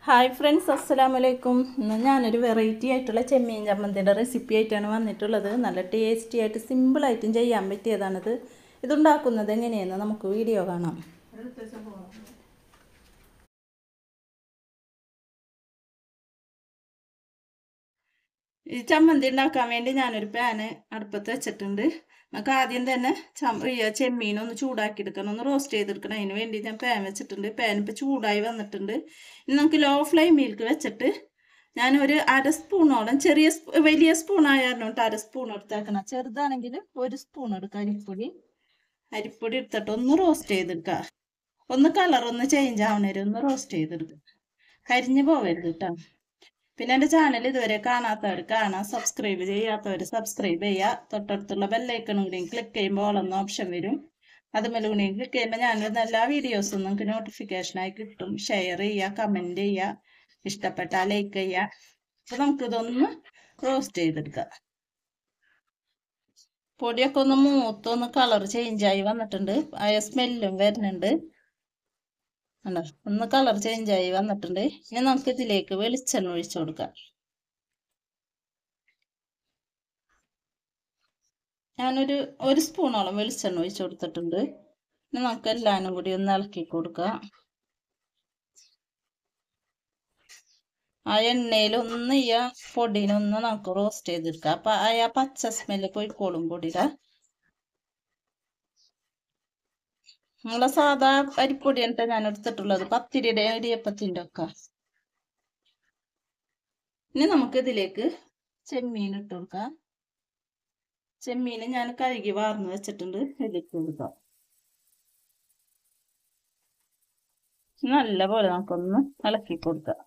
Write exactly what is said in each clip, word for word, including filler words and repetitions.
Hi friends, അസ്സലാമു അലൈക്കും. ഇന്ന് ഞാനൊരു വെറൈറ്റി ആയിട്ടുള്ള ചെമ്മീൻ ചമ്മന്തിയുടെ റെസിപ്പി ആയിട്ടാണ് വന്നിട്ടുള്ളത്. നല്ല ടേസ്റ്റി ആയിട്ട് സിമ്പിളായിട്ടും ചെയ്യാൻ പറ്റിയതാണിത്. ഇതുണ്ടാക്കുന്നത് എങ്ങനെയെന്ന് നമുക്ക് വീഡിയോ കാണാം. ഈ ചമ്മന്തി ഉണ്ടാക്കാൻ വേണ്ടി ഞാനൊരു പാന് അടുപ്പത്ത് വെച്ചിട്ടുണ്ട്. നമുക്ക് ആദ്യം തന്നെ ചെമ്മീനൊന്ന് ചൂടാക്കി എടുക്കണം, ഒന്ന് റോസ്റ്റ് ചെയ്തെടുക്കണം. അതിന് വേണ്ടി ഞാൻ പാൻ വെച്ചിട്ടുണ്ട്. പാൻ ഇപ്പോൾ ചൂടായി വന്നിട്ടുണ്ട്. ഇനി നമുക്ക് ലോ ഫ്ലെയിമിലേക്ക് വെച്ചിട്ട് ഞാൻ ഒരു അര സ്പൂണോളം, ചെറിയ വലിയ സ്പൂൺ ആയിരുന്നു കേട്ടോ, അര സ്പൂൺ എടുത്തേക്കണം. ചെറുതാണെങ്കിൽ ഒരു സ്പൂൺ എടുക്കുക അരിപ്പൊടി. അരിപ്പൊടി എടുത്തിട്ട് ഒന്ന് റോസ്റ്റ് ചെയ്തെടുക്കുക. ഒന്ന് കളർ ഒന്ന് ചേഞ്ച് ആവണേരം ഒന്ന് റോസ്റ്റ് ചെയ്തെടുക്കുക. കരിഞ്ഞു പോവരുത് കേട്ടോ. പിന്നെ എൻ്റെ ചാനൽ ഇതുവരെ കാണാത്തവർ കാണാം, സബ്സ്ക്രൈബ് ചെയ്യാത്തവർ സബ്സ്ക്രൈബ് ചെയ്യുക. തൊട്ടടുത്തുള്ള ബെല്ലൈക്കണും കൂടിയും ക്ലിക്ക് ചെയ്യുമ്പോൾ ഓളെന്ന ഓപ്ഷൻ വരും. അതുപോലെ കൂടിയും ക്ലിക്ക് ചെയ്യുമ്പോൾ ഞാനിടുന്ന എല്ലാ വീഡിയോസും നിങ്ങൾക്ക് നോട്ടിഫിക്കേഷനായി കിട്ടും. ഷെയർ ചെയ്യുക, കമൻറ്റ് ചെയ്യുക, ഇഷ്ടപ്പെട്ടാൽ ലൈക്ക് ചെയ്യുക. അപ്പോൾ നമുക്കിതൊന്ന് റോസ്റ്റ് ചെയ്തെടുക്കാം. പൊടിയൊക്കെ ഒന്ന് മൂത്തൊന്ന് കളർ ചേഞ്ചായി വന്നിട്ടുണ്ട്. ആ സ്മെല്ലും വരുന്നുണ്ട്. ഉണ്ടോ, ഒന്ന് കളർ ചേഞ്ചായി വന്നിട്ടുണ്ട്. ഇനി നമുക്ക് ഇതിലേക്ക് വെളിച്ചെണ്ണ ഒഴിച്ചു കൊടുക്കാം. ഞാനൊരു ഒരു സ്പൂണോളം വെളിച്ചെണ്ണ ഒഴിച്ചു കൊടുത്തിട്ടുണ്ട്. ഇനി നമുക്ക് എല്ലാവരും കൂടി ഒന്ന് ഇളക്കി കൊടുക്കാം. ആ എണ്ണയിൽ ഒന്ന് ഈ പൊടിയിലൊന്ന് നമുക്ക് റോസ്റ്റ് ചെയ്തെടുക്കാം. അപ്പൊ ആ പച്ച സ്മെല്ല് പോയിക്കോളും പൊടിയുടെ. നമ്മളെ സാധാ അരിപ്പൊടിയാണ് ഞാൻ എടുത്തിട്ടുള്ളത്, പത്തിരിയുടെ ഇടിയപ്പത്തിൻ്റെ ഒക്കെ. ഇനി നമുക്ക് ഇതിലേക്ക് ചെമ്മീൻ ഇട്ട് കൊടുക്കാം. ചെമ്മീൻ ഞാൻ കഴുകി വാർന്ന് വെച്ചിട്ടുണ്ട്, ഇതിലേക്ക് കൊടുക്കാം. നല്ല പോലെ നമുക്കൊന്ന് ഇളക്കി കൊടുക്കാം.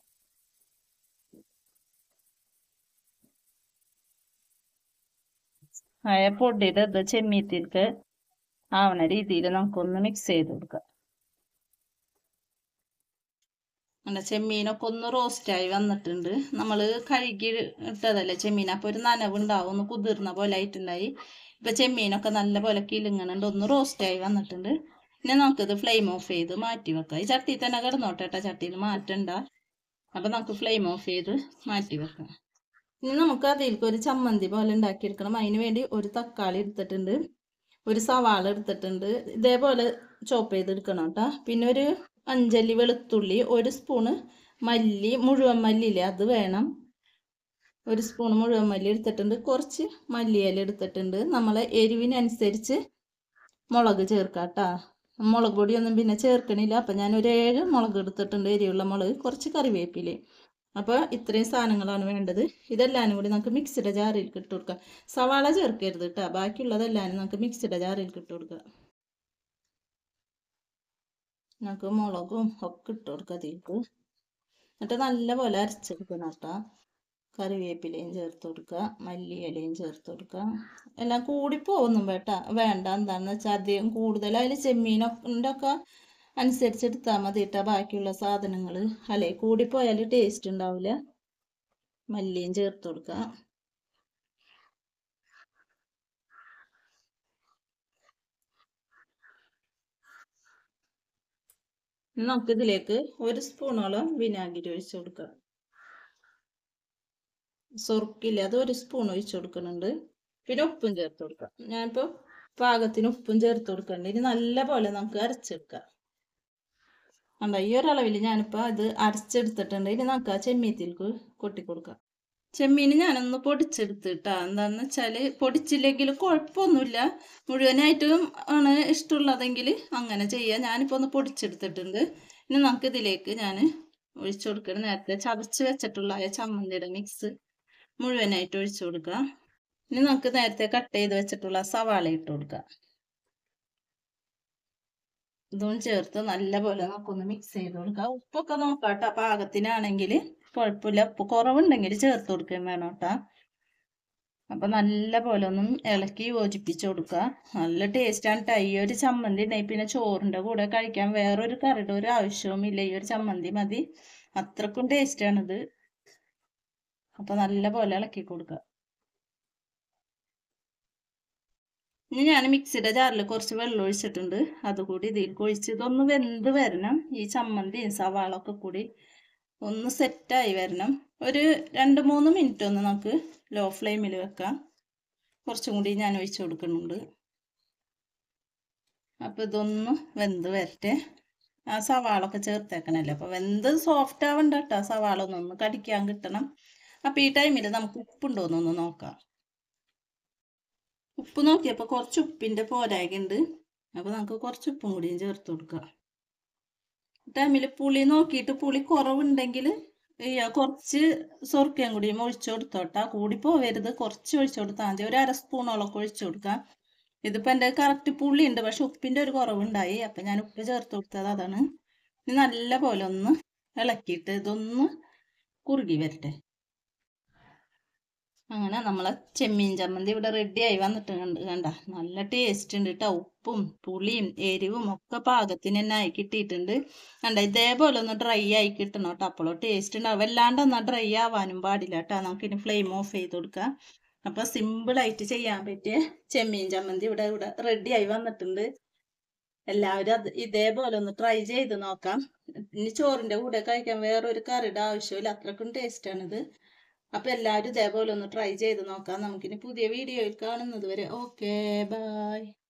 ആയ പൊടിയുടെ ഇത് ചെമ്മീത്തിലേക്ക് ആവണ രീതിയിൽ നമുക്കൊന്ന് മിക്സ് ചെയ്ത് കൊടുക്കാം. അങ്ങനെ ചെമ്മീനൊക്കെ ഒന്ന് റോസ്റ്റായി വന്നിട്ടുണ്ട്. നമ്മൾ കഴുകി ഇട്ടതല്ലേ ചെമ്മീൻ, അപ്പോൾ ഒരു നനവുണ്ടാവും, ഒന്ന് കുതിർന്ന പോലെ ആയിട്ടുണ്ടായി. ഇപ്പം ചെമ്മീനൊക്കെ നല്ല പോലെ കിലുങ്ങണുണ്ട്, ഒന്ന് റോസ്റ്റായി വന്നിട്ടുണ്ട്. ഇനി നമുക്കിത് ഫ്ലെയിം ഓഫ് ചെയ്ത് മാറ്റി വെക്കാം. ഈ ചട്ടി തന്നെ കിടന്നോട്ടെ കേട്ടോ, ചട്ടിയിൽ മാറ്റണ്ട. അപ്പം നമുക്ക് ഫ്ലെയിം ഓഫ് ചെയ്ത് മാറ്റി വെക്കാം. ഇനി നമുക്ക് അതിലേക്ക് ഒരു ചമ്മന്തി പോലെ ഉണ്ടാക്കിയെടുക്കണം. അതിന് വേണ്ടി ഒരു തക്കാളി എടുത്തിട്ടുണ്ട്, ഒരു സവാള എടുത്തിട്ടുണ്ട്, ഇതേപോലെ ചോപ്പ് ചെയ്തെടുക്കണം കേട്ടോ. പിന്നെ ഒരു അഞ്ചല്ലി വെളുത്തുള്ളി, ഒരു സ്പൂണ് മല്ലി, മുഴുവൻ മല്ലിയില്ലേ അത് വേണം, ഒരു സ്പൂൺ മുഴുവൻ മല്ലി എടുത്തിട്ടുണ്ട്. കുറച്ച് മല്ലിയില എടുത്തിട്ടുണ്ട്. നമ്മളെ എരിവിനനുസരിച്ച് മുളക് ചേർക്കാം കേട്ടോ. മുളക് പൊടിയൊന്നും പിന്നെ ചേർക്കണില്ല. അപ്പം ഞാനൊരു ഏഴ് മുളക് എടുത്തിട്ടുണ്ട്, എരിവുള്ള മുളക്, കുറച്ച് കറിവേപ്പില. അപ്പോൾ ഇത്രയും സാധനങ്ങളാണ് വേണ്ടത്. ഇതെല്ലാനും കൂടി നമുക്ക് മിക്സിയുടെ ജാറിലേക്ക് ഇട്ട് കൊടുക്കാം. സവാള ചേർക്കരുത് കേട്ടോ, ബാക്കിയുള്ളതെല്ലാനും നമുക്ക് മിക്സിയുടെ ജാറിലേക്ക് ഇട്ട് കൊടുക്കാം. നമുക്ക് മുളകും ഒക്കെ ഇട്ട് കൊടുക്കാം അതിലേക്ക്. എന്നിട്ട് നല്ലപോലെ അരച്ചെടുക്കണം കേട്ടോ. കറിവേപ്പിലയും ചേർത്ത് കൊടുക്കുക, മല്ലിയിലയും ചേർത്ത് കൊടുക്കുക. എല്ലാം കൂടിപ്പോകുന്നു വേട്ട വേണ്ട. എന്താണെന്ന് വെച്ചാൽ അധികം കൂടുതലായാലും ചെമ്മീനൊക്കെ ഒക്കെ അനുസരിച്ചെടുത്താൽ മതി കേട്ടോ ബാക്കിയുള്ള സാധനങ്ങൾ. അല്ലേ കൂടിപ്പോയാൽ ടേസ്റ്റ് ഉണ്ടാവില്ല. മല്ലിയും ചേർത്ത് കൊടുക്കുക. നമുക്കിതിലേക്ക് ഒരു സ്പൂണോളം വിനാഗിരി ഒഴിച്ചു കൊടുക്കാം. സൊറുക്കില്ല, അത് ഒരു സ്പൂൺ ഒഴിച്ചു കൊടുക്കുന്നുണ്ട്. പിന്നെ ഉപ്പും ചേർത്ത് കൊടുക്കാം. ഞാനിപ്പോൾ പാകത്തിന് ഉപ്പും ചേർത്ത് കൊടുക്കുന്നുണ്ട്. ഇനി നല്ല പോലെ നമുക്ക് അരച്ചെടുക്കാം. എന്താ ഈ ഒരളവിൽ ഞാനിപ്പോൾ അത് അരച്ചെടുത്തിട്ടുണ്ട്. ഇനി നമുക്ക് ആ ചെമ്മീത്തിലേക്ക് കൊട്ടി കൊടുക്കാം. ചെമ്മീൻ ഞാനൊന്ന് പൊടിച്ചെടുത്തിട്ടാ. എന്താണെന്ന് വെച്ചാൽ പൊടിച്ചില്ലെങ്കിൽ കുഴപ്പമൊന്നുമില്ല, മുഴുവനായിട്ടും ആണ് ഇഷ്ടമുള്ളതെങ്കിൽ അങ്ങനെ ചെയ്യാം. ഞാനിപ്പോൾ ഒന്ന് പൊടിച്ചെടുത്തിട്ടുണ്ട്. ഇനി നമുക്ക് ഇതിലേക്ക് ഞാൻ ഒഴിച്ചു കൊടുക്കണം. നേരത്തെ ചതച്ച് വെച്ചിട്ടുള്ള ആ ചമ്മന്തിയുടെ മിക്സ് മുഴുവനായിട്ട് ഒഴിച്ചു കൊടുക്കുക. ഇനി നമുക്ക് നേരത്തെ കട്ട് ചെയ്ത് വെച്ചിട്ടുള്ള സവാള ഇട്ട് കൊടുക്കുക. ഇതും ചേർത്ത് നല്ലപോലെ നമുക്കൊന്ന് മിക്സ് ചെയ്ത് കൊടുക്കുക. ഉപ്പൊക്കെ നോക്കാം കേട്ടോ, പാകത്തിനാണെങ്കിൽ കുഴപ്പമില്ല. ഉപ്പ് കുറവുണ്ടെങ്കിൽ ചേർത്ത് കൊടുക്കുകയും വേണം കേട്ടോ. അപ്പം നല്ല പോലെ ഒന്നും ഇളക്കി യോജിപ്പിച്ച് കൊടുക്കുക. നല്ല ടേസ്റ്റാണ് കേട്ടോ. ഈ ഒരു ചമ്മന്തി ഉണ്ടെങ്കിൽ പിന്നെ ചോറിൻ്റെ കൂടെ കഴിക്കാൻ വേറൊരു കറിയുടെ ഒരു ആവശ്യവുമില്ല, ഈ ഒരു ചമ്മന്തി മതി. അത്രക്കും ടേസ്റ്റാണിത്. അപ്പം നല്ല പോലെ ഇളക്കി കൊടുക്കുക. ഇനി ഞാൻ മിക്സിയുടെ ജാറിൽ കുറച്ച് വെള്ളം ഒഴിച്ചിട്ടുണ്ട്, അതുകൂടി ഇതിലേക്ക് ഒഴിച്ച് ഇതൊന്ന് വെന്ത് വരണം. ഈ ചമ്മന്തിയും സവാളൊക്കെ കൂടി ഒന്ന് സെറ്റായി വരണം. ഒരു രണ്ട് മൂന്ന് മിനിറ്റ് ഒന്ന് നമുക്ക് ലോ ഫ്ലെയിമിൽ വെക്കാം. കുറച്ചും കൂടി ഞാൻ ഒഴിച്ചു കൊടുക്കുന്നുണ്ട്. അപ്പോൾ ഇതൊന്ന് വെന്ത് വരട്ടെ. ആ സവാളൊക്കെ ചേർത്തേക്കണല്ലോ, അപ്പോൾ വെന്ത് സോഫ്റ്റ് ആവണ്ട കേട്ടോ. സവാള ഒന്നൊന്ന് കടിക്കാൻ കിട്ടണം. അപ്പോൾ ഈ ടൈമിൽ നമുക്ക് ഉപ്പുണ്ടോയെന്നൊന്ന് നോക്കാം. ഉപ്പ് നോക്കിയപ്പോൾ കുറച്ച് ഉപ്പിൻ്റെ പോരായ്കയുണ്ട്. അപ്പോൾ നമുക്ക് കുറച്ച് ഉപ്പും കൂടിയും ചേർത്ത് കൊടുക്കാം. ടൈമിൽ പുളി നോക്കിയിട്ട് പുളി കുറവുണ്ടെങ്കിൽ കുറച്ച് സൊർക്കയും കൂടിയും ഒഴിച്ചു കൊടുത്തോട്ടാ. കൂടി പോവരുത്, കുറച്ച് ഒഴിച്ചു കൊടുത്താൽ മതി. ഒരു അര സ്പൂണോളൊക്കെ ഒഴിച്ചു കൊടുക്കാം. ഇതിപ്പോൾ എൻ്റെ കറക്റ്റ് പുളി ഉണ്ട്, പക്ഷെ ഉപ്പിൻ്റെ ഒരു കുറവുണ്ടായി. അപ്പം ഞാൻ ഉപ്പ് ചേർത്ത് കൊടുത്തത് അതാണ്. ഇനി നല്ല പോലെ ഒന്ന് ഇളക്കിയിട്ട് ഇതൊന്ന് കുറുകി വരട്ടെ. അങ്ങനെ നമ്മളെ ചെമ്മീൻ ചമ്മന്തി ഇവിടെ റെഡി ആയി വന്നിട്ട് കണ്ട് കണ്ട നല്ല ടേസ്റ്റ് ഉണ്ട് കേട്ടോ. ഉപ്പും പുളിയും എരിവും ഒക്കെ പാകത്തിന് തന്നെ ആയി കിട്ടിയിട്ടുണ്ട്. കണ്ട ഇതേപോലെ ഒന്ന് ഡ്രൈ ആയി കിട്ടണം കേട്ടോ, അപ്പോഴോ ടേസ്റ്റ് ഉണ്ടാവും. വല്ലാണ്ട് എന്നാൽ ഡ്രൈ ആവാനും പാടില്ല കേട്ടോ. നമുക്കിനി ഫ്ലെയിം ഓഫ് ചെയ്ത് കൊടുക്കാം. അപ്പോൾ സിമ്പിളായിട്ട് ചെയ്യാൻ പറ്റിയ ചെമ്മീൻ ചമ്മന്തി ഇവിടെ ഇവിടെ റെഡി ആയി വന്നിട്ടുണ്ട്. എല്ലാവരും അത് ഇതേപോലെ ഒന്ന് ട്രൈ ചെയ്ത് നോക്കാം. ഇനി ചോറിൻ്റെ കൂടെ കഴിക്കാൻ വേറൊരു കറിയുടെ ആവശ്യമില്ല, അത്രക്കും ടേസ്റ്റാണിത്. അപ്പോൾ എല്ലാവരും ഇതേപോലെ ഒന്ന് ട്രൈ ചെയ്ത് നോക്കാം. നമുക്കിനി പുതിയ വീഡിയോയിൽ കാണുന്നത് വരെ ഓക്കെ ബൈ.